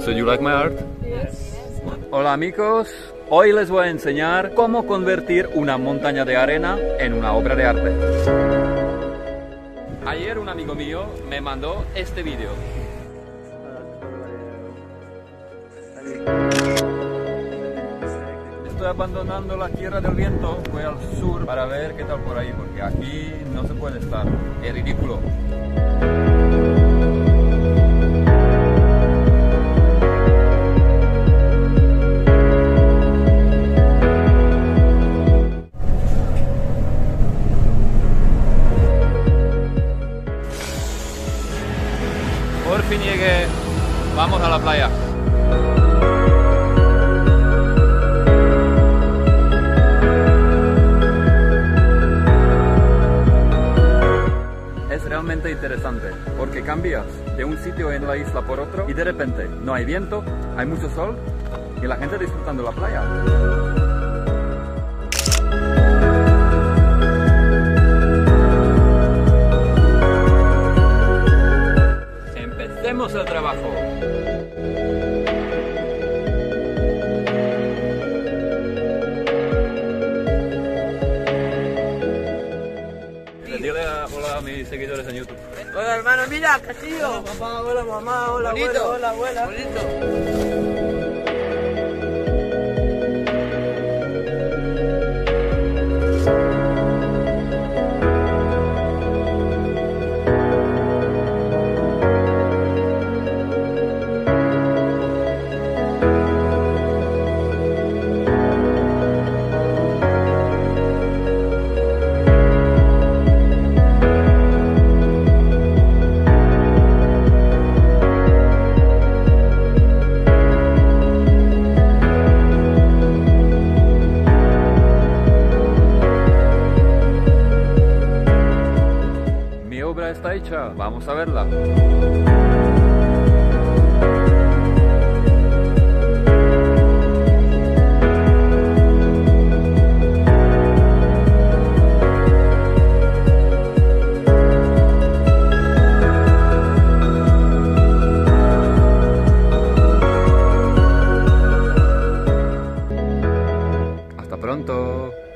So you like my art? Yes. Hola amigos, hoy les voy a enseñar cómo convertir una montaña de arena en una obra de arte. Ayer un amigo mío me mandó este vídeo. Estoy abandonando la Tierra del Viento, voy al sur para ver qué tal por ahí, porque aquí no se puede estar, es ridículo. Por fin llegué, vamos a la playa. Es realmente interesante porque cambias de un sitio en la isla por otro y de repente no hay viento, hay mucho sol y la gente disfrutando la playa. Empecemos el trabajo. Dile hola a mis seguidores en YouTube. Hola hermano, mira, Castillo. Hola papá, hola mamá, hola abuelo, hola abuela. Bonito. Mi obra está hecha, vamos a verla. Hasta pronto.